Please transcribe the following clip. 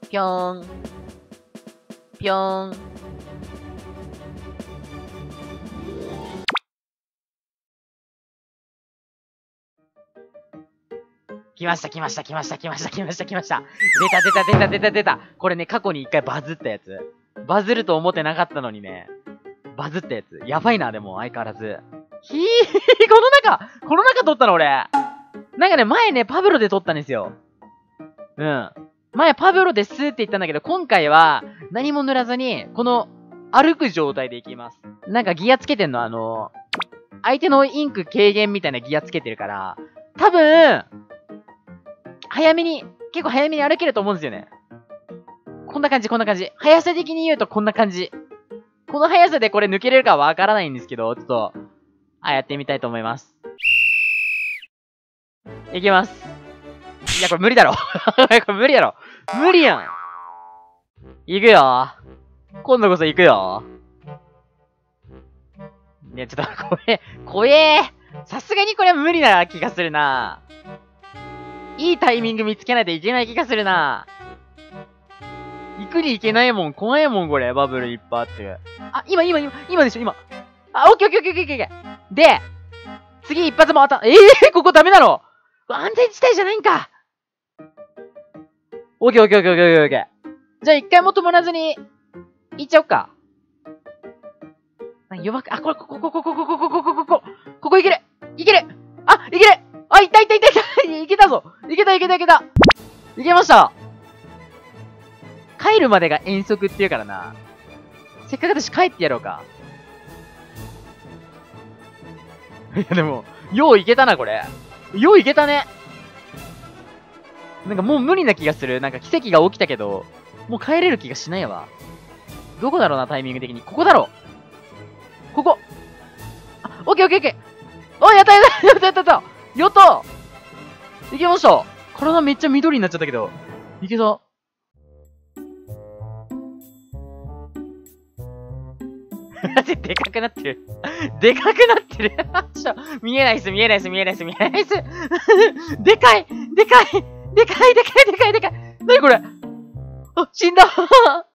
ぴょーん。ぴょーん。来ました。出た。これね、過去に一回バズったやつ。バズると思ってなかったのにね。バズったやつ。やばいな、でも、相変わらず。この中撮ったの俺。なんかね、前ね、パブロで撮ったんですよ。うん。前パブロですって言ったんだけど、今回は何も塗らずに、この歩く状態でいきます。なんかギアつけてんの相手のインク軽減みたいなギアつけてるから、多分、結構早めに歩けると思うんですよね。こんな感じ。速さ的に言うとこんな感じ。この速さでこれ抜けれるかわからないんですけど、ちょっと、やってみたいと思います。いきます。いや、これ無理だろ。無理やん。いくよ。今度こそ行くよ。いや、ちょっと、怖え。さすがにこれは無理な気がするな。いいタイミング見つけないといけない気がするな。行くに行けないもん。怖いもん、これ。バブルいっぱいあって。今でしょ、今。オッケー。で、次一発も当た、ここダメだろ。安全地帯じゃないんか。オッケー。じゃあ一回も止まらずに、行っちゃおっか。弱く、ここいける。いける。いった。いけたぞ。いけた。いけました。帰るまでが遠足って言うからな。せっかくだし帰ってやろうか。いやでも、よういけたな、これ。よういけたね。なんかもう無理な気がする。なんか奇跡が起きたけど、もう帰れる気がしないわ。どこだろうな、タイミング的に。ここだろ。ここ。オッケー。やったいけました。体めっちゃ緑になっちゃったけど。いけた。マジでかくなってる。見えないっす。でかい。なにこれ。死んだ。